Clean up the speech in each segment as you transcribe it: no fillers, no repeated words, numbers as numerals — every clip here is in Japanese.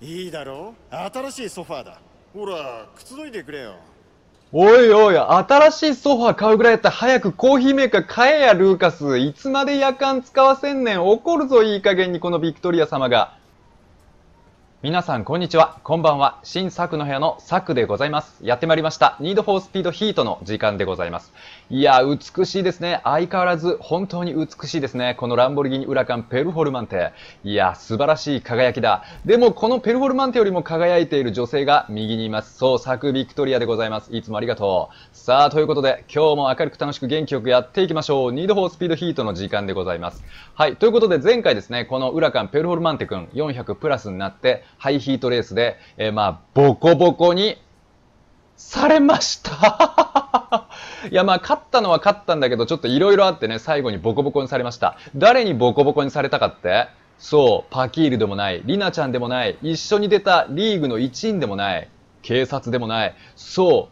いいだろう、新しいソファーだ。ほら、くつろいでくれよ。 おいおい、新しいソファー買うぐらいやったら早くコーヒーメーカー買えや、ルーカス。いつまで夜間使わせんねん。怒るぞ、いい加減にこのビクトリア様が。皆さん、こんにちは。こんばんは。新作の部屋の作でございます。やってまいりました。ニードフォースピードヒートの時間でございます。いや、美しいですね。相変わらず、本当に美しいですね。このランボルギーニウラカンペルフォルマンテ。いや、素晴らしい輝きだ。でも、このペルフォルマンテよりも輝いている女性が右にいます。そう、作ビクトリアでございます。いつもありがとう。さあ、ということで、今日も明るく楽しく元気よくやっていきましょう。ニードフォースピードヒートの時間でございます。はい、ということで、前回ですね、このウラカンペルフォルマンテ君、400プラスになって、ハイヒートレースで、ボコボコにされましたいや、勝ったのは勝ったんだけど、ちょっといろいろあってね、最後にボコボコにされました。誰にボコボコにされたかって、そう、パキールでもない、リナちゃんでもない、一緒に出たリーグの一員でもない、警察でもない、そう、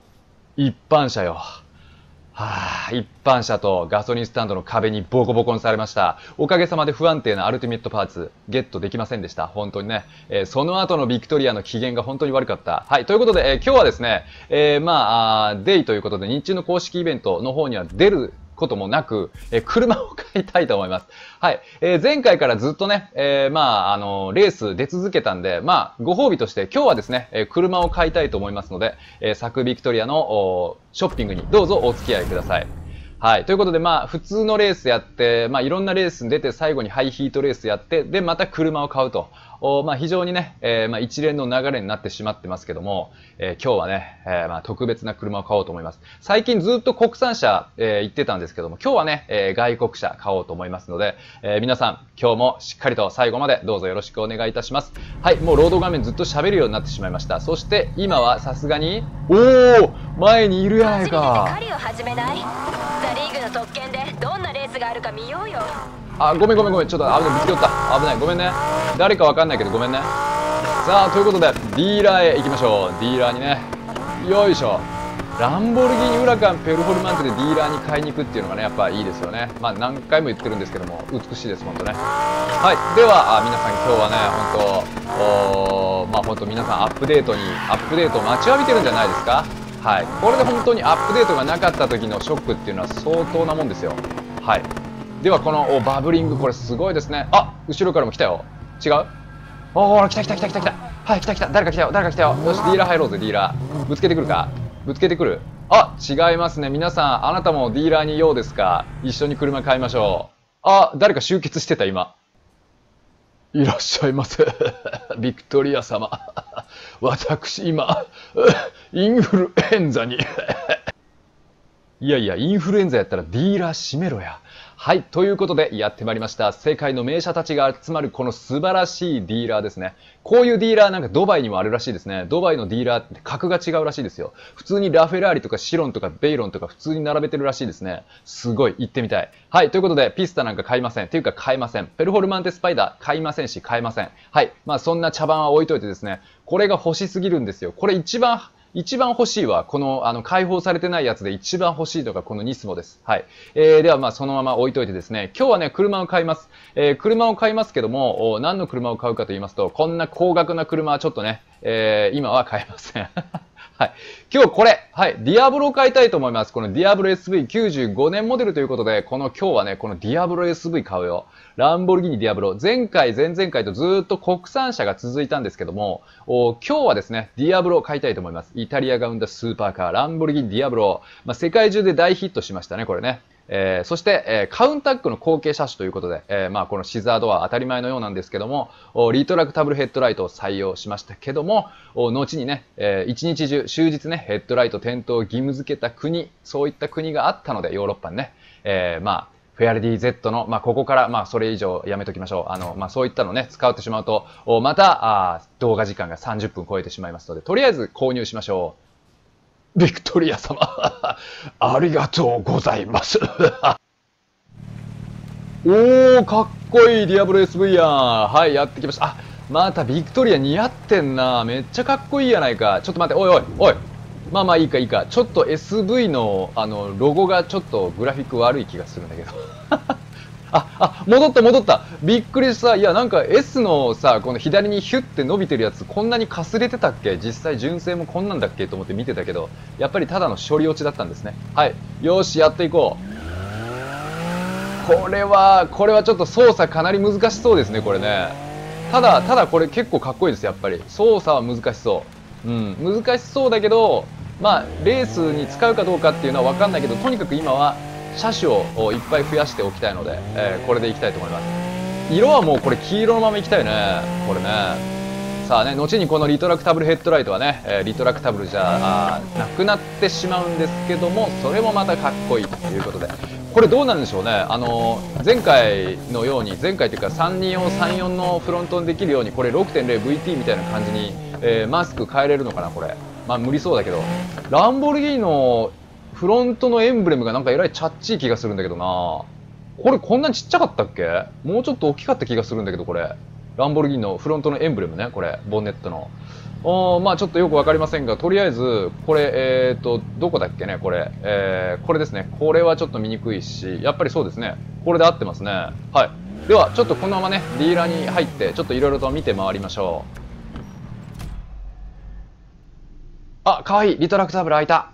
一般者よ。一般車とガソリンスタンドの壁にボコボコにされました。おかげさまで不安定なアルティメットパーツゲットできませんでした。本当にね。その後のビクトリアの機嫌が本当に悪かった。はい。ということで、今日はですね、デイということで日中の公式イベントの方には出ることもなく、車を買いたいと思います。はい。前回からずっとね、レース出続けたんで、ご褒美として今日はですね、車を買いたいと思いますので、サクビクトリアのショッピングにどうぞお付き合いください。はい。ということで、普通のレースやって、いろんなレースに出て、最後にハイヒートレースやって、で、また車を買うと。非常にね、一連の流れになってしまってますけども、今日はね、特別な車を買おうと思います。最近ずっと国産車、行ってたんですけども、今日はね、外国車買おうと思いますので、皆さん、今日もしっかりと最後までどうぞよろしくお願いいたします。はい。もうロード画面ずっと喋るようになってしまいました。そして、今はさすがに、前にいるやないか。 初めて狩りを始めない？ザリーグの特権でどんなレースがあるか見ようよ。 ごめん。ちょっと危ない。ぶつけよった。危ない。ごめんね。誰かわかんないけどごめんね。さあ、ということで、ディーラーへ行きましょう。ディーラーにね。よいしょ。ランボルギーニウラカンペルフォルマンテでディーラーに買いに行くっていうのがね、やっぱいいですよね。何回も言ってるんですけども、美しいです、ほんとね。はい。では、皆さん今日はね、ほんと皆さんアップデートを待ちわびてるんじゃないですか。はい。これで本当にアップデートがなかった時のショックっていうのは相当なもんですよ。はい。ではこのバブリング、これすごいですね。後ろからも来たよ。違う？ほら来た。はい、来た。誰か来たよ。よし、ディーラー入ろうぜ、ディーラー。ぶつけてくるか？ぶつけてくる？違いますね。皆さん、あなたもディーラーに用ですか？一緒に車買いましょう。誰か集結してた、今。いらっしゃいませ。ビクトリア様。私、今、インフルエンザに。いや、インフルエンザやったらディーラー閉めろや。はい。ということで、やってまいりました。世界の名車たちが集まるこの素晴らしいディーラーですね。こういうディーラーなんかドバイにもあるらしいですね。ドバイのディーラーって格が違うらしいですよ。普通にラフェラーリとかシロンとかベイロンとか普通に並べてるらしいですね。すごい。行ってみたい。はい。ということで、ピスタなんか買いません。っていうか買えません。ペルフォルマンテスパイダー買いませんし買えません。はい。そんな茶番は置いといてですね。これが欲しすぎるんですよ。これ一番欲しいは、この、開放されてないやつで一番欲しいのがこのニスモです。はい。では、そのまま置いといてですね、今日はね、車を買います。車を買いますけども、何の車を買うかと言いますと、こんな高額な車はちょっとね、今は買えません。はい。今日これ、はい、ディアブロを買いたいと思います。このディアブロ SV95 年モデルということで、今日はね、このディアブロ SV 買うよ。ランボルギーニディアブロ。前々回とずっと国産車が続いたんですけども、今日はですね、ディアブロを買いたいと思います。イタリアが生んだスーパーカー、ランボルギーニディアブロ。世界中で大ヒットしましたね、これね。そして、カウンタックの後継車種ということで、このシザードは当たり前のようなんですけども、リトラクタブルヘッドライトを採用しましたけども、後にね、一日中、終日ね、ヘッドライト点灯を義務付けた国、そういった国があったので、ヨーロッパにね、フェアレディ Z の、ここから、それ以上やめときましょう。そういったのね、使ってしまうと、また、動画時間が30分超えてしまいますので、とりあえず購入しましょう。ビクトリア様、ありがとうございます。かっこいいディアブロ SV やん。はい、やってきました。またビクトリア似合ってんな。めっちゃかっこいいやないか。ちょっと待って、おい。いいか。ちょっと SV の、ロゴがちょっとグラフィック悪い気がするんだけど。 戻った戻った。びっくりした。いや、なんか S のさ、この左にヒュッて伸びてるやつ、こんなにかすれてたっけ？実際純正もこんなんだっけと思って見てたけど、やっぱりただの処理落ちだったんですね。はい。よし、やっていこう。これはちょっと操作かなり難しそうですね、これね。ただこれ結構かっこいいです、やっぱり。操作は難しそう。うん、難しそうだけど、まあ、レースに使うかどうかっていうのは分かんないけど、とにかく今は、車種をいっぱい増やしておきたいので、これでいきたいと思います。色はもうこれ黄色のままいきたいね。これね。さあね、後にこのリトラクタブルヘッドライトはね、リトラクタブルじゃなくなってしまうんですけども、それもまたかっこいいということで。これどうなんでしょうね。前回のように、前回というか324、34のフロントにできるように、これ 6.0VT みたいな感じに、マスク変えれるのかな、これ。まあ無理そうだけど。ランボルギーニのフロントのエンブレムがなんかえらいチャッチい気がするんだけどな。これこんなにちっちゃかったっけ？もうちょっと大きかった気がするんだけど、これ。ランボルギーニのフロントのエンブレムね、これ。ボンネットの。まあちょっとよくわかりませんが、とりあえず、これ、どこだっけね、これ。これですね。これはちょっと見にくいし、やっぱりそうですね。これで合ってますね。はい。では、ちょっとこのままね、ディーラーに入って、ちょっといろいろと見て回りましょう。あ、かわいい。リトラクタブル開いた。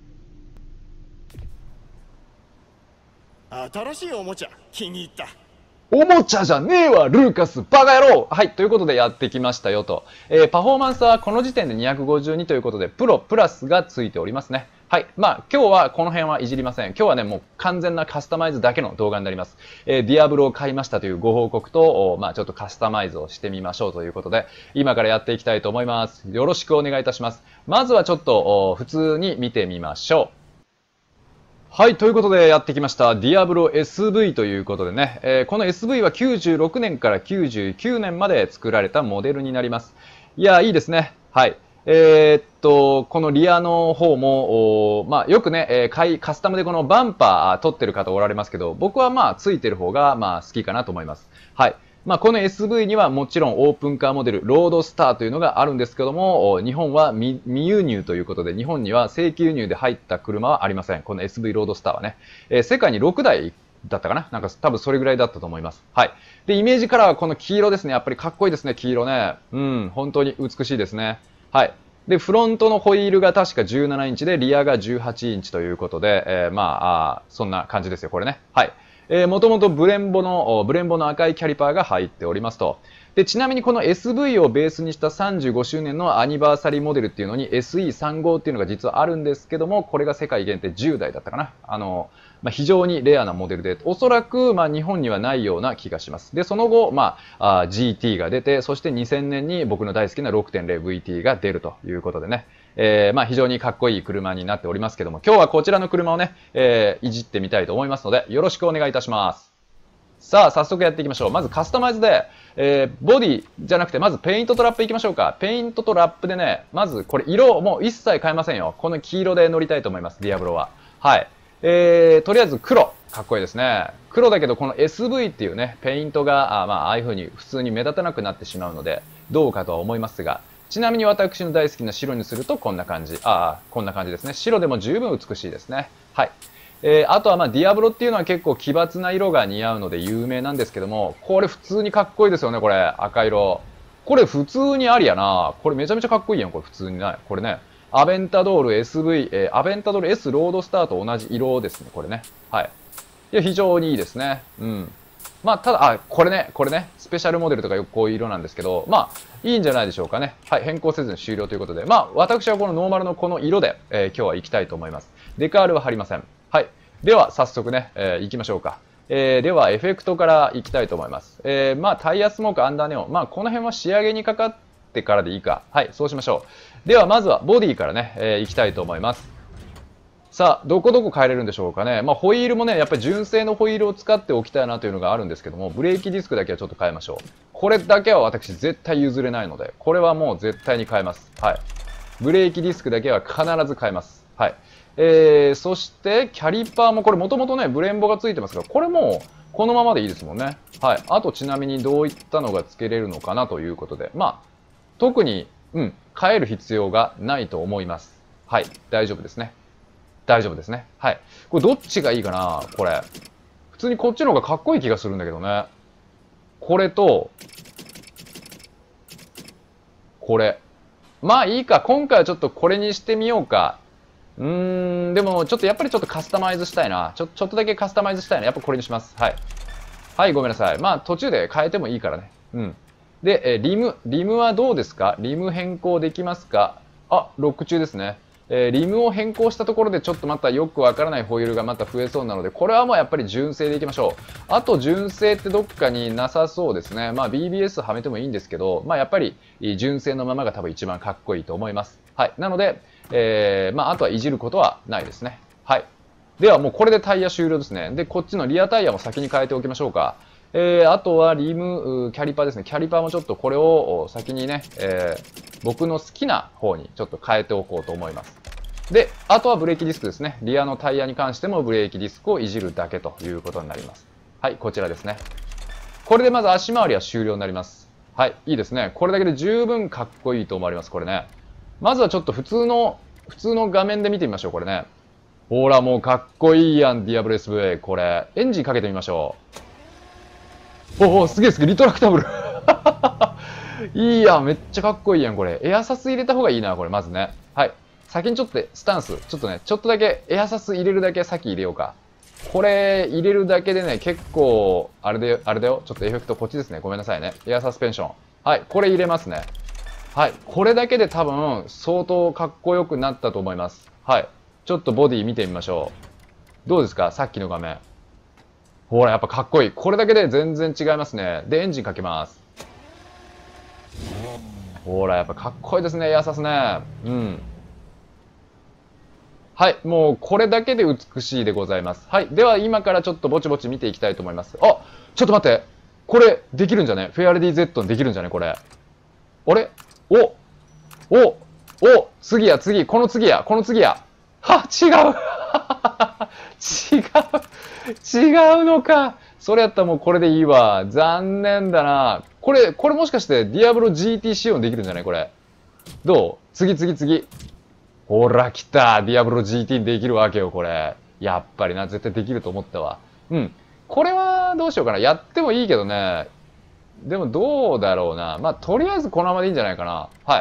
新しいおもちゃ気に入った。 おもちゃじゃねえわ、ルーカス、バカ野郎。はい、ということでやってきましたよと。パフォーマンスはこの時点で252ということで、プロプラスがついておりますね。はい。まあ、今日はこの辺はいじりません。今日はね、もう完全なカスタマイズだけの動画になります。ディアブロを買いましたというご報告と、まあ、ちょっとカスタマイズをしてみましょうということで、今からやっていきたいと思います。よろしくお願いいたします。まずはちょっと、普通に見てみましょう。はい、ということでやってきました。ディアブロ SV ということでね、この SV は96年から99年まで作られたモデルになります。いや、いいですね。はい。このリアの方も、まあ、よくね、カスタムでこのバンパー取ってる方おられますけど、僕はまあ、ついてる方がまあ、好きかなと思います。はい。まあ、この SV にはもちろんオープンカーモデル、ロードスターというのがあるんですけども、日本は未輸入ということで、日本には正規輸入で入った車はありません。この SV ロードスターはね。世界に6台だったかな、なんか多分それぐらいだったと思います。はい。で、イメージカラーはこの黄色ですね。やっぱりかっこいいですね、黄色ね。うん、本当に美しいですね。はい。で、フロントのホイールが確か17インチで、リアが18インチということで、まあ、そんな感じですよ、これね。はい。もともとブレンボの赤いキャリパーが入っておりますと。で、ちなみにこの SV をベースにした35周年のアニバーサリーモデルっていうのに SE35 っていうのが実はあるんですけども、これが世界限定10台だったかな。まあ、非常にレアなモデルで、おそらく、まあ、日本にはないような気がします。で、その後、まあ、GT が出て、そして2000年に僕の大好きな 6.0VT が出るということでね。まあ非常にかっこいい車になっておりますけども、今日はこちらの車をね、いじってみたいと思いますので、よろしくお願いいたします。さあ、早速やっていきましょう。まずカスタマイズで、ボディじゃなくて、まずペイントとラップいきましょうか。ペイントとラップでね、まずこれ色、もう一切変えませんよ。この黄色で乗りたいと思います、ディアブロは。はい。とりあえず黒。かっこいいですね。黒だけど、この SV っていうね、ペイントが、まあ、ああいう風に普通に目立たなくなってしまうので、どうかとは思いますが、ちなみに私の大好きな白にするとこんな感じ。こんな感じですね。白でも十分美しいですね。はい。あとはまあディアブロっていうのは結構奇抜な色が似合うので有名なんですけども、これ普通にかっこいいですよね、これ。赤色。これ普通にありやな。これめちゃめちゃかっこいいやん、これ普通にね。これね。アベンタドール SV、アベンタドール S ロードスターと同じ色ですね、これね。はい。いや、非常にいいですね。うん。まあ、ただ、これね、スペシャルモデルとかよくこういう色なんですけど、まあ、いいんじゃないでしょうかね。はい、変更せずに終了ということで、まあ、私はこのノーマルのこの色で、今日は行きたいと思います。デカールは貼りません。はい。では、早速ね、行きましょうか。では、エフェクトから行きたいと思います。まあ、タイヤスモーク、アンダーネオン。まあ、この辺は仕上げにかかってからでいいか。はい、そうしましょう。では、まずはボディからね、行きたいと思います。さあ、どこ変えれるんでしょうかね。まあ、ホイールもね、やっぱり純正のホイールを使っておきたいなというのがあるんですけども、ブレーキディスクだけはちょっと変えましょう。これだけは私絶対譲れないので、これはもう絶対に変えます。はい。ブレーキディスクだけは必ず変えます。はい。そして、キャリパーもこれもともとね、ブレンボがついてますが、これもこのままでいいですもんね。はい。あとちなみにどういったのが付けれるのかなということで、まあ、特に、変える必要がないと思います。はい。大丈夫ですね。大丈夫ですね。はい。これどっちがいいかなこれ。 普通にこっちの方がかっこいい気がするんだけどね。これと、これ。まあいいか。今回はちょっとこれにしてみようか。でもちょっとやっぱりちょっとカスタマイズしたいな。ちょっとだけカスタマイズしたいな。やっぱこれにします。はい。はい、ごめんなさい。まあ途中で変えてもいいからね。うん。で、リムはどうですか？リム変更できますか？あ、ロック中ですね。リムを変更したところでちょっとまたよくわからないホイールがまた増えそうなので、これはもうやっぱり純正でいきましょう。あと純正ってどっかになさそうですね。まあ BBS はめてもいいんですけど、まあやっぱり純正のままが多分一番かっこいいと思います。はい。なので、まああとはいじることはないですね。はい。ではもうこれでタイヤ終了ですね。で、こっちのリアタイヤも先に変えておきましょうか。あとはリム、キャリパーですね。キャリパーもちょっとこれを先にね、僕の好きな方にちょっと変えておこうと思います。で、あとはブレーキディスクですね。リアのタイヤに関してもブレーキディスクをいじるだけということになります。はい、こちらですね。これでまず足回りは終了になります。はい、いいですね。これだけで十分かっこいいと思われます、これね。まずはちょっと普通の画面で見てみましょう、これね。ほら、もうかっこいいやん、ディアブロ SV。これ、エンジンかけてみましょう。お、すげえすげえ、リトラクタブル。いいやん、めっちゃかっこいいやん、これ。エアサス入れた方がいいな、これ、まずね。はい。先にちょっとスタンス、ちょっとね、ちょっとだけエアサス入れるだけ先入れようか。これ入れるだけでね、結構、あれだよ。ちょっとエフェクトこっちですね。ごめんなさいね。エアサスペンション。はい。これ入れますね。はい。これだけで多分、相当かっこよくなったと思います。はい。ちょっとボディ見てみましょう。どうですか？さっきの画面。ほら、やっぱかっこいい。これだけで全然違いますね。で、エンジンかけます。ほら、やっぱかっこいいですね。エアサスね。うん。はい。もう、これだけで美しいでございます。はい。では、今からちょっとぼちぼち見ていきたいと思います。あ、ちょっと待って。これ、できるんじゃね？フェアレディ Z にできるんじゃね？これ。あれ？次や、この次や。は、違う違うのか。それやったらもうこれでいいわ。残念だな。これもしかしてディアブロ GT 仕様にできるんじゃない？これ。どう？次。ほら、来た。ディアブロ GT にできるわけよ、これ。やっぱりな、絶対できると思ったわ。うん。これはどうしようかな。やってもいいけどね。でもどうだろうな。まあ、とりあえずこのままでいいんじゃないかな。はい。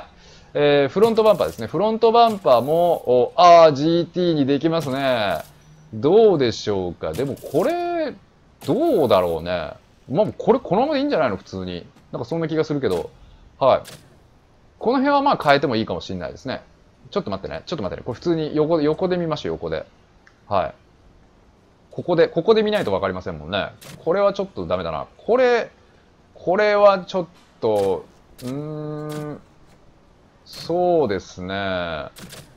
フロントバンパーですね。フロントバンパーも、GT にできますね。どうでしょうか。でもこれ、どうだろうね。まあ、これこのままでいいんじゃないの？普通に。なんかそんな気がするけど。はい。この辺はまあ変えてもいいかもしれないですね。ちょっと待ってね。これ普通に横で見ましょう、横で。はい。ここで見ないとわかりませんもんね。これはちょっとダメだな。これはちょっと、そうですね。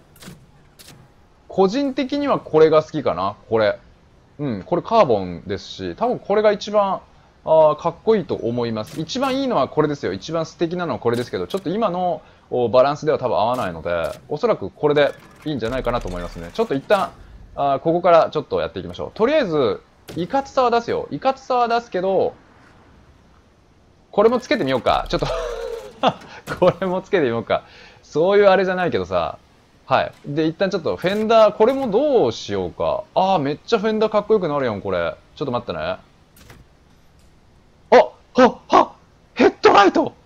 個人的にはこれが好きかな、これ。これカーボンですし、多分これが一番、かっこいいと思います。一番いいのはこれですよ。一番素敵なのはこれですけど、ちょっと今のバランスでは多分合わないので、おそらくこれでいいんじゃないかなと思いますね。ちょっと一旦、ここからちょっとやっていきましょう。とりあえず、いかつさは出すよ。いかつさは出すけど、これもつけてみようか。ちょっとこれもつけてみようか。そういうあれじゃないけどさ。はい。で、一旦ちょっとフェンダー、これもどうしようか。めっちゃフェンダーかっこよくなるやん、これ。ちょっと待ってね。ヘッドライト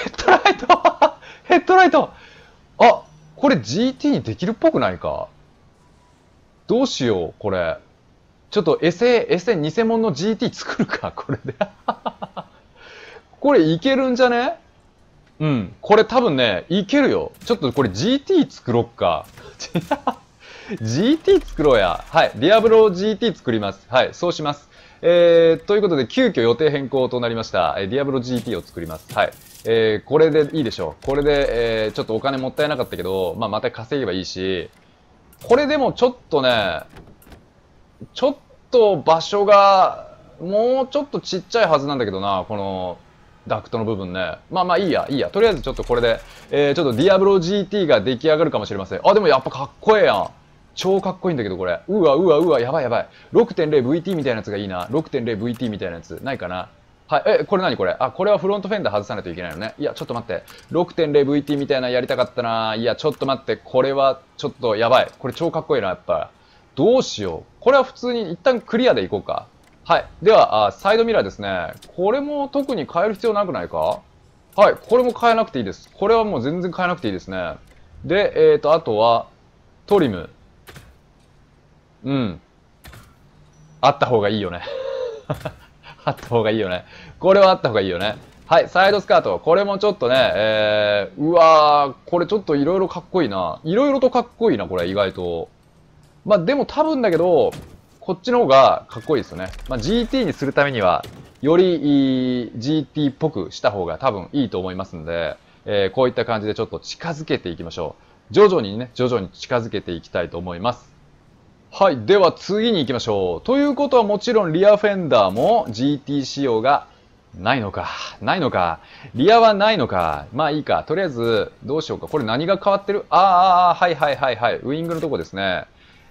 これ GT にできるっぽくないか？どうしよう、これ。ちょっとエセ偽物の GT 作るか、これで。これいけるんじゃね？これ多分ね、いけるよ。ちょっとこれ GT 作ろっか。GT 作ろうや。はい。ディアブロ GT 作ります。はい。そうします。ということで、急遽予定変更となりました。ディアブロ GT を作ります。はい。これでいいでしょう。これで、ちょっとお金もったいなかったけど、また稼げばいいし、これでもちょっとね、ちょっと場所が、もうちょっとちっちゃいはずなんだけどな、この、ダクトの部分ね。いいや。とりあえずちょっとこれで、ちょっとディアブロ GT が出来上がるかもしれません。でもやっぱかっこええやん。超かっこいいんだけど、これ。うわ、やばい。6.0VT みたいなやつがいいな。6.0VT みたいなやつ。ないかな。はい。これ何これ？これはフロントフェンダー外さないといけないのね。いや、ちょっと待って。6.0VT みたいなやりたかったな。いや、ちょっと待って。これはちょっとやばい。これ超かっこいいな、やっぱ。どうしよう。これは普通に一旦クリアでいこうか。 はい。では、サイドミラーですね。これも特に変える必要なくないか？はい。これも変えなくていいです。これはもう全然変えなくていいですね。で、あとは、トリム。うん。あった方がいいよね。あった方がいいよね。これはあった方がいいよね。はい。サイドスカート。これもちょっとね、うわー、これちょっと色々かっこいいな。色々とかっこいいな、これ、意外と。まあ、でも多分だけど、こっちの方がかっこいいですよね。まあ、GT にするためには、より GT っぽくした方が多分いいと思いますので、こういった感じでちょっと近づけていきましょう。徐々にね、徐々に近づけていきたいと思います。はい。では次に行きましょう。ということはもちろんリアフェンダーも GT 仕様がないのか。ないのか。リアはないのか。まあいいか。とりあえず、どうしようか。これ何が変わってる？はいはいはいはい。ウイングのとこですね。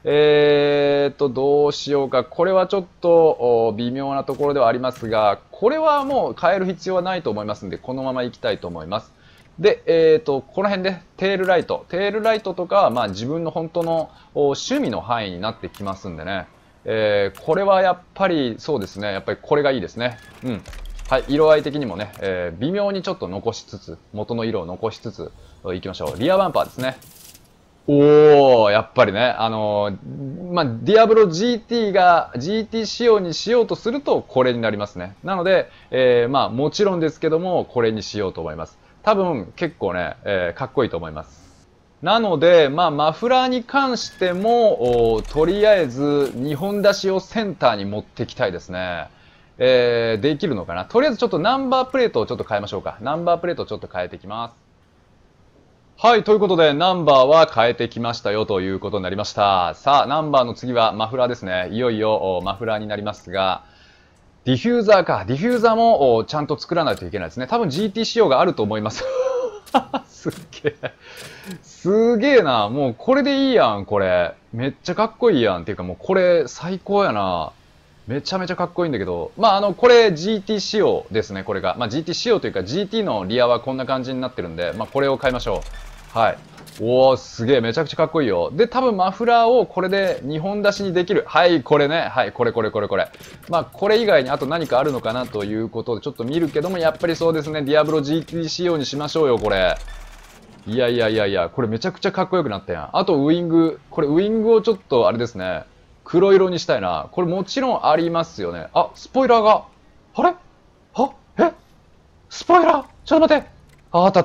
どうしようか。これはちょっと微妙なところではありますが、これはもう変える必要はないと思いますので、このまま行きたいと思います。で、この辺でテールライト。テールライトとかは、まあ自分の本当の趣味の範囲になってきますんでね。これはやっぱりそうですね。やっぱりこれがいいですね。うん。はい。色合い的にもね、微妙にちょっと残しつつ、元の色を残しつつ、いきましょう。リアバンパーですね。おー、やっぱりね、まあ、ディアブロ GT が GT 仕様にしようとすると、これになりますね。なので、まあ、もちろんですけども、これにしようと思います。多分、結構ね、かっこいいと思います。なので、まあ、マフラーに関しても、とりあえず、2本出しをセンターに持っていきたいですね。できるのかな。とりあえずちょっとナンバープレートをちょっと変えましょうか。ナンバープレートをちょっと変えていきます。はい、ということで、ナンバーは変えてきましたよということになりました。さあ、ナンバーの次はマフラーですね。いよいよマフラーになりますが、ディフューザーか。ディフューザーもちゃんと作らないといけないですね。多分 GT 仕様があると思います。すっげえ。すげえな。もうこれでいいやん、これ。めっちゃかっこいいやん。っていうかもうこれ最高やな。めちゃめちゃかっこいいんだけど。まあ、これ GT 仕様ですね、これが。まあ、GT 仕様というか GT のリアはこんな感じになってるんで、まあ、これを買いましょう。はい。おー、すげえ、めちゃくちゃかっこいいよ。で、多分マフラーをこれで2本出しにできる。はい、これね。はい、これ。まあ、これ以外にあと何かあるのかなということでちょっと見るけども、やっぱりそうですね、ディアブロ GT 仕様にしましょうよ、これ。いや、これめちゃくちゃかっこよくなったやん。あとウイング。これウイングをちょっとあれですね。黒色にしたいな。これもちろんありますよね。あ、スポイラーが。あれスポイラーちょっと待って。あった。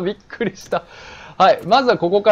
びっくりした。はい。まずはここから。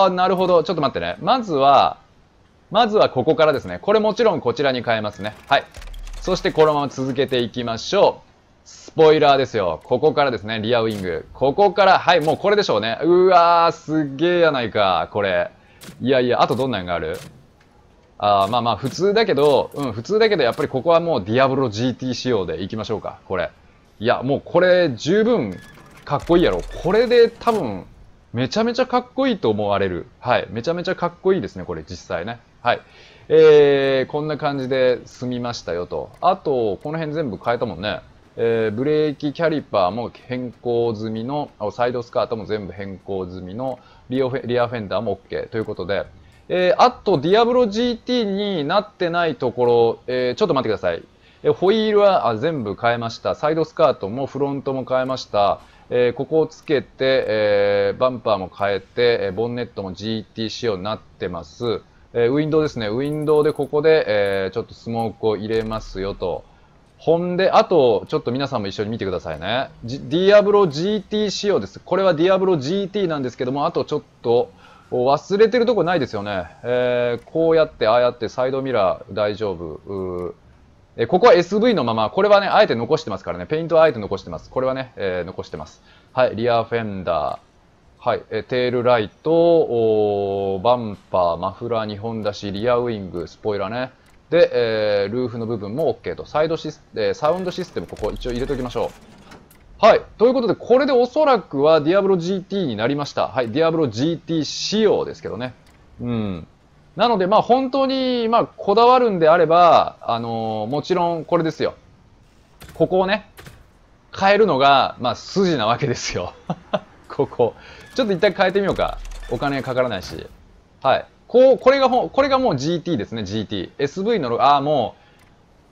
なるほど。ちょっと待ってね。まずはここからですね。これもちろんこちらに変えますね。はい。そしてこのまま続けていきましょう。スポイラーですよ。ここからですね。リアウィング。ここから、はい。もうこれでしょうね。うわー、すげーやないか。これ。いや、あとどんなんがある？まあ、普通だけど、やっぱりここはもうディアブロ GT 仕様でいきましょうか。これ。いや、もうこれ十分かっこいいやろ。これで多分、めちゃめちゃかっこいいと思われる。はい。めちゃめちゃかっこいいですね、これ実際ね。はい。こんな感じで済みましたよと。あと、この辺全部変えたもんね。ブレーキキャリパーも変更済みの、サイドスカートも全部変更済みの、リアフェンダーも OK ということで、あと、ディアブロ GT になってないところ、ちょっと待ってください。ホイールは全部変えました。サイドスカートもフロントも変えました。ここをつけて、バンパーも変えて、ボンネットも GT 仕様になってます。ウィンドウですね。ウィンドウでここで、ちょっとスモークを入れますよと。ほんで、あと、ちょっと皆さんも一緒に見てくださいね。ディアブロ GT 仕様です。これはディアブロ GT なんですけども、あとちょっと、忘れてるとこないですよね。こうやって、ああやってサイドミラー大丈夫。ここは SV のまま、これはね、あえて残してますからね。ペイントはあえて残してます。これはね、残してます。はい、リアフェンダー。はい、テールライト、バンパー、マフラー2本出し、リアウィング、スポイラーね。で、ルーフの部分も OK と。サウンドシステム、ここ一応入れておきましょう。はい。ということで、これでおそらくはディアブロ GT になりました。はい。ディアブロ GT 仕様ですけどね。うん。なので、まあ本当に、まあこだわるんであれば、もちろんこれですよ。ここをね、変えるのが、まあ筋なわけですよ。ここ。ちょっと一旦変えてみようか。お金かからないし。はい。これがもう GT ですね、GT。SV の、も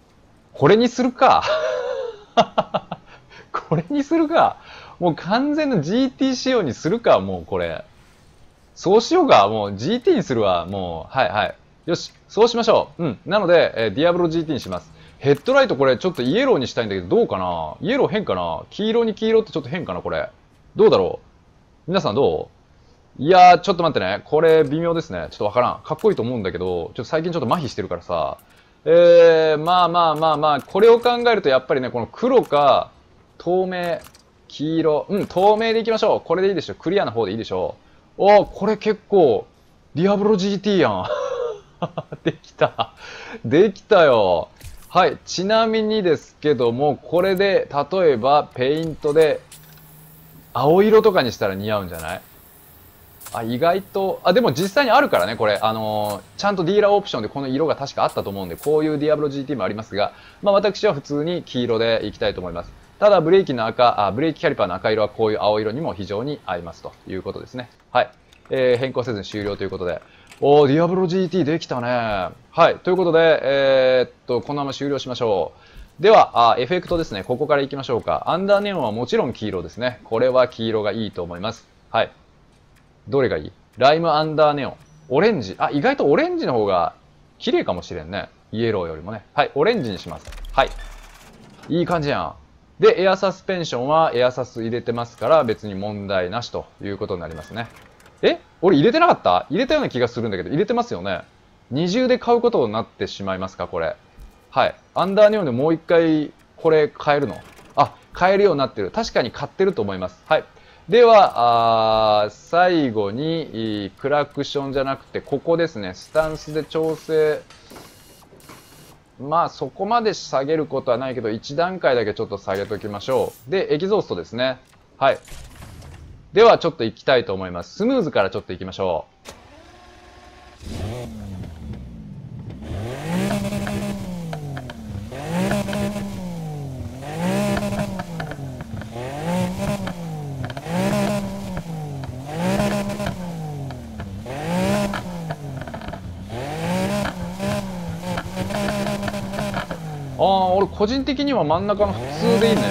これにするか。これにするか。もう完全の GT 仕様にするか、もうこれ。そうしようか。もう GT にするわ。もう、はいはい。よし、そうしましょう。うん。なので、ディアブロ GT にします。ヘッドライトこれちょっとイエローにしたいんだけど、どうかな？イエロー変かな？黄色に黄色ってちょっと変かなこれ。どうだろう？皆さんどう？いやー、ちょっと待ってね。これ微妙ですね。ちょっとわからん。かっこいいと思うんだけど、ちょっと最近ちょっと麻痺してるからさ。まあまあまあまあ、これを考えるとやっぱりね、この黒か、透明、黄色。うん、透明でいきましょう。これでいいでしょ。クリアな方でいいでしょう。おー、これ結構、ディアブロ GT やん。できた。できたよ。はい。ちなみにですけども、これで、例えば、ペイントで、青色とかにしたら似合うんじゃない？あ、意外と、あ、でも実際にあるからね、これ。ちゃんとディーラーオプションでこの色が確かあったと思うんで、こういうディアブロ GT もありますが、まあ私は普通に黄色でいきたいと思います。ただ、ブレーキの赤、ブレーキキャリパーの赤色はこういう青色にも非常に合いますということですね。はい。変更せずに終了ということで。おー、ディアブロ GT できたね。はい。ということで、このまま終了しましょう。では、エフェクトですね。ここから行きましょうか。アンダーネオンはもちろん黄色ですね。これは黄色がいいと思います。はい。どれがいい？ライムアンダーネオン。オレンジ。あ、意外とオレンジの方が綺麗かもしれんね。イエローよりもね。はい。オレンジにします。はい。いい感じやん。で、エアサスペンションはエアサス入れてますから別に問題なしということになりますね。俺入れてなかった？入れたような気がするんだけど、入れてますよね。二重で買うことになってしまいますか、これ。はい。アンダーネオンでもう一回、これ買えるの？あ、買えるようになってる。確かに買ってると思います。はい。では、最後に、クラクションじゃなくて、ここですね。スタンスで調整。まあ、そこまで下げることはないけど、1段階だけちょっと下げときましょう。で、エキゾーストですね。はい。では、ちょっと行きたいと思います。スムーズからちょっと行きましょう。俺個人的には真ん中の普通でいいね。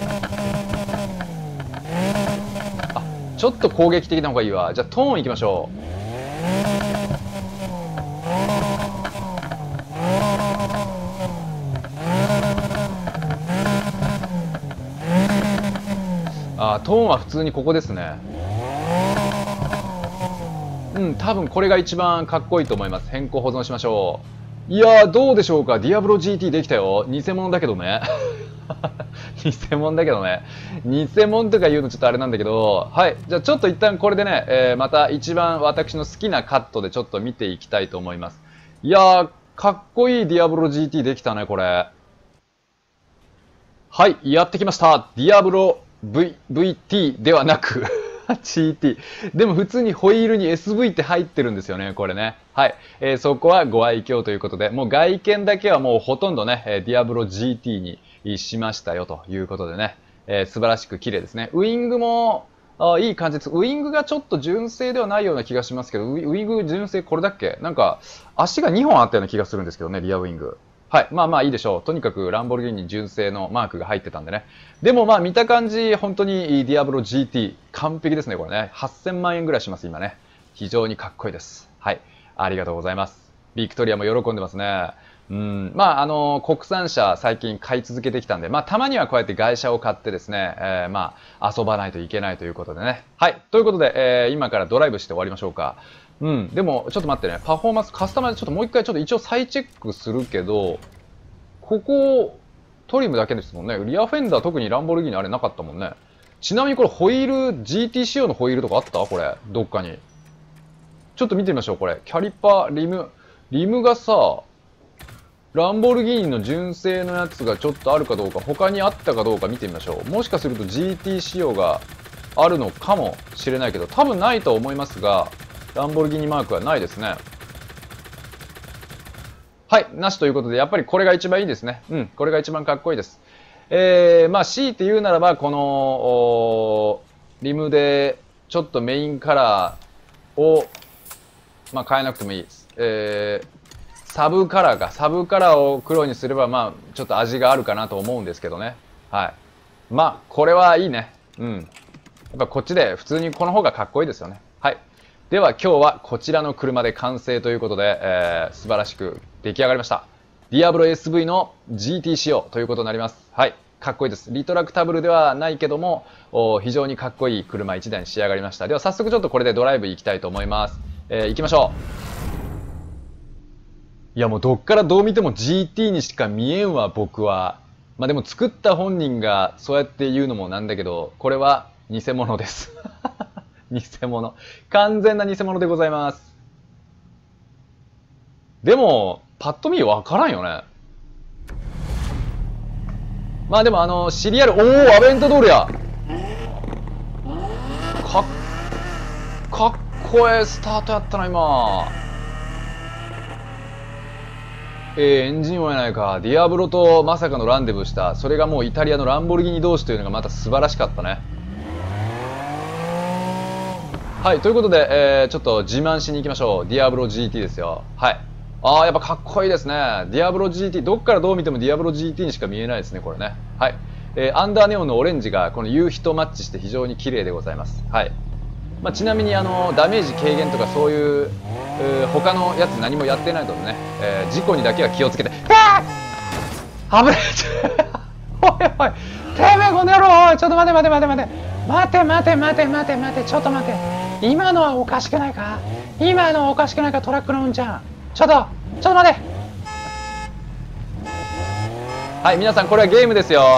あ、ちょっと攻撃的な方がいいわ。じゃあトーンいきましょう。トーンは普通にここですね。うん、多分これが一番かっこいいと思います。変更保存しましょう。いやー、どうでしょうか。ディアブロ GT できたよ。偽物だけどね。偽物だけどね。偽物とか言うのちょっとあれなんだけど、はい。じゃあちょっと一旦これでね、また一番私の好きなカットでちょっと見ていきたいと思います。いやー、かっこいいディアブロ GT できたね、これ。はい、やってきました。ディアブロ VT ではなくGT。でも普通にホイールに SV って入ってるんですよね、これね。はい。そこはご愛嬌ということで、もう外見だけはもうほとんどね、ディアブロ GT にしましたよということでね。素晴らしく綺麗ですね。ウイングも、いい感じです。ウイングがちょっと純正ではないような気がしますけど、ウイング純正これだっけ？なんか、足が2本あったような気がするんですけどね、リアウイング。はい。まあまあいいでしょう。とにかくランボルギーニ純正のマークが入ってたんでね。でもまあ見た感じ、本当にディアブロ GT 完璧ですね、これね。8000万円ぐらいします、今ね。非常にかっこいいです。はい。ありがとうございます。ビクトリアも喜んでますね。まあ、国産車最近買い続けてきたんで、まあ、たまにはこうやって外車を買ってですね、まあ、遊ばないといけないということでね。はい。ということで、今からドライブして終わりましょうか。でも、ちょっと待ってね。パフォーマンス、カスタマイズ、ちょっともう一回、ちょっと一応再チェックするけど、ここ、トリムだけですもんね。リアフェンダー特にランボルギーニあれなかったもんね。ちなみにこれホイール、GT 仕様のホイールとかあったこれ。どっかに。ちょっと見てみましょう、これ。キャリパー、リムがさ、ランボルギーニの純正のやつがちょっとあるかどうか、他にあったかどうか見てみましょう。もしかすると GT 仕様があるのかもしれないけど、多分ないと思いますが、ランボルギーニマークはないですね。はい、なしということで、やっぱりこれが一番いいですね。これが一番かっこいいです。まあ、強いて言うならば、この、リムで、ちょっとメインカラーを、まあ、変えなくてもいいです。 サブカラーか。サブカラーを黒にすれば、まあ、ちょっと味があるかなと思うんですけどね。はい。まあ、これはいいね。うん。やっぱこっちで普通にこの方がかっこいいですよね。はい。では今日はこちらの車で完成ということで、素晴らしく出来上がりました。ディアブロ SV の GT 仕様ということになります。はい。かっこいいです。リトラクタブルではないけども、非常にかっこいい車1台に仕上がりました。では早速ちょっとこれでドライブ行きたいと思います。行きましょう。いやもうどっからどう見ても GT にしか見えんわ、僕は。まあでも作った本人がそうやって言うのもなんだけど、これは偽物です。偽物。完全な偽物でございます。でも、パッと見わからんよね。まあでもシリアル、おー、アベントドールや。かっこええスタートやったな、今。エンジン音やないか。ディアブロとまさかのランデブーした。それがもうイタリアのランボルギーニ同士というのがまた素晴らしかったね。はい、ということで、ちょっと自慢しに行きましょう。ディアブロ GT ですよ。はい。ああ、やっぱかっこいいですね。ディアブロ GT、どっからどう見てもディアブロ GT にしか見えないですね、これね。はい。アンダーネオンのオレンジがこの夕日とマッチして非常に綺麗でございます。はい。まあ、ちなみにダメージ軽減とかそういう、他のやつ何もやってないのでね、事故にだけは気をつけて。危ないおいおい、てめえこの野郎、おい、ちょっと待て待て待て待て待て待て待て待て待て、ちょっと待て。今のはおかしくないか、今のはおかしくないか、トラックのうんちゃん。ちょっと待て。はい、皆さんこれはゲームですよ。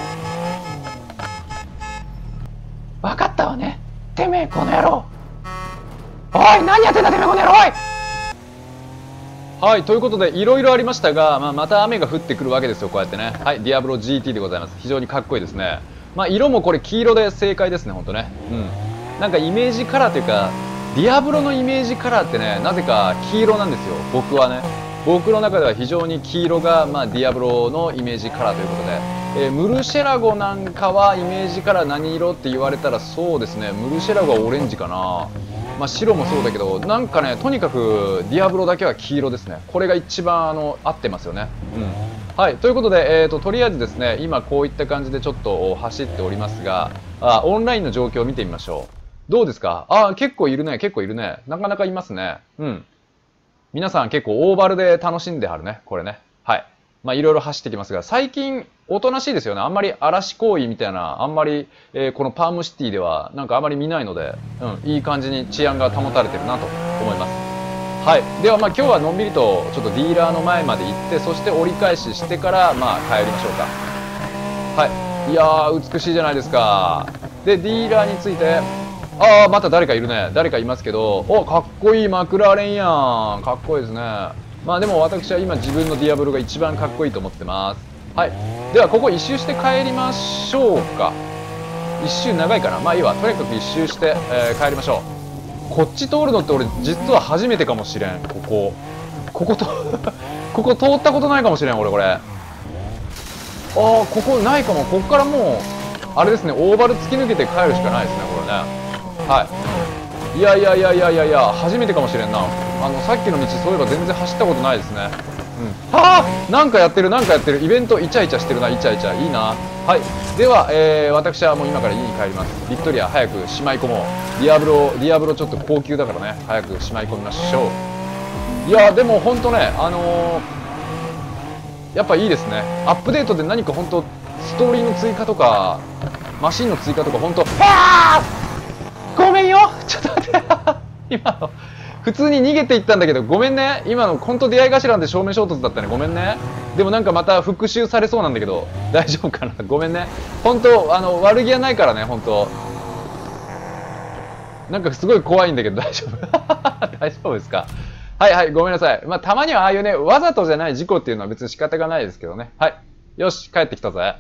分かったわね。てめえこの野郎、おい何やってんだてめえこの野郎、おい。はい、ということでいろいろありましたが、また雨が降ってくるわけですよ、こうやってね。はい、ディアブロ GT でございます。非常にかっこいいですね。色もこれ黄色で正解ですね、ほんとね。うん。なんかイメージカラーというか、ディアブロのイメージカラーってね、なぜか黄色なんですよ、僕はね。僕の中では非常に黄色が、ディアブロのイメージカラーということで、ムルシェラゴなんかはイメージカラー何色って言われたらそうですね、ムルシェラゴはオレンジかな。白もそうだけど、なんかね、とにかくディアブロだけは黄色ですね。これが一番合ってますよね。うん。はい、ということで、とりあえずですね、今こういった感じでちょっと走っておりますが、オンラインの状況を見てみましょう。どうですか？結構いるね、結構いるね。なかなかいますね。うん。皆さん結構オーバルで楽しんではるね、これね。はい。いろいろ走ってきますが、最近、おとなしいですよね。あんまり嵐行為みたいな、あんまり、このパームシティでは、なんかあまり見ないので、いい感じに治安が保たれてるなと思います。はい。では、今日はのんびりと、ちょっとディーラーの前まで行って、そして折り返ししてから、帰りましょうか。はい。いやー、美しいじゃないですか。で、ディーラーについて、また誰かいるね。誰かいますけど、かっこいいマクラーレンやん。かっこいいですね。でも私は今自分のディアブロが一番かっこいいと思ってます。はい。では、ここ一周して帰りましょうか。一周長いかな。いいわ。とにかく一周して、帰りましょう。こっち通るのって俺、実は初めてかもしれん。ここ通ったことないかもしれん、俺これ。ここないかも。ここからもう、あれですね、オーバル突き抜けて帰るしかないですね、これね。はい。いや、初めてかもしれんな。さっきの道、そういえば全然走ったことないですね。うん。なんかやってる、イベントイチャイチャしてるな、イチャイチャ。いいな。はい。では、私はもう今から家に帰ります。ビクトリア、早くしまい込もう。ディアブロちょっと高級だからね、早くしまい込みましょう。いや、でもほんとね、やっぱいいですね。アップデートで何かほんと、ストーリーの追加とか、マシンの追加とかほんと、ごめんよ、ちょっと待って今の普通に逃げていったんだけどごめんね。今の本当出会い頭なんで正面衝突だったね。ごめんね。でもなんかまた復讐されそうなんだけど大丈夫かな。ごめんね。本当悪気はないからね。本当なんかすごい怖いんだけど大丈夫大丈夫ですか。はいごめんなさい。たまにはああいうねわざとじゃない事故っていうのは別に仕方がないですけどね。はい、よし帰ってきたぜ。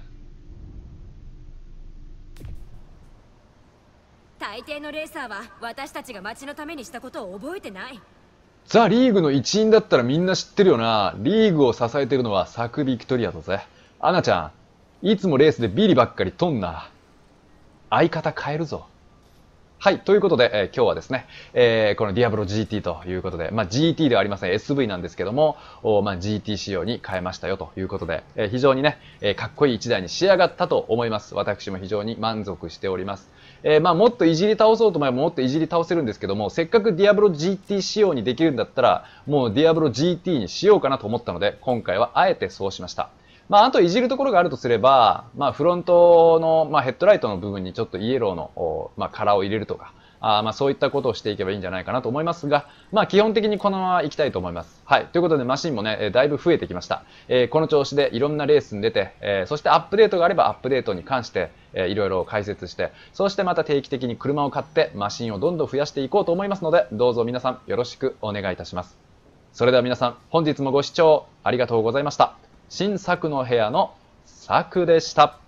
大抵のレーサーは私たちが街のためにしたことを覚えてない。 ザ・リーグの一員だったらみんな知ってるよな。リーグを支えてるのはサク・ビクトリアだぜ。アナちゃん、いつもレースでビリばっかりとんな。相方変えるぞ。 はい。ということで、今日はですね、このディアブロ GT ということで、GT ではありません。SV なんですけども、GT 仕様に変えましたよということで、非常にね、かっこいい1台に仕上がったと思います。私も非常に満足しております。もっといじり倒そうと思えばもっといじり倒せるんですけども、せっかくディアブロ GT 仕様にできるんだったら、もうディアブロ GT にしようかなと思ったので、今回はあえてそうしました。あといじるところがあるとすれば、フロントの、ヘッドライトの部分にちょっとイエローの、カラーを入れるとか、そういったことをしていけばいいんじゃないかなと思いますが、基本的にこのまま行きたいと思います。はい。ということで、マシンもね、だいぶ増えてきました。この調子でいろんなレースに出て、そしてアップデートがあればアップデートに関して、いろいろ解説して、そしてまた定期的に車を買って、マシンをどんどん増やしていこうと思いますので、どうぞ皆さんよろしくお願いいたします。それでは皆さん、本日もご視聴ありがとうございました。新作の部屋のサクでした。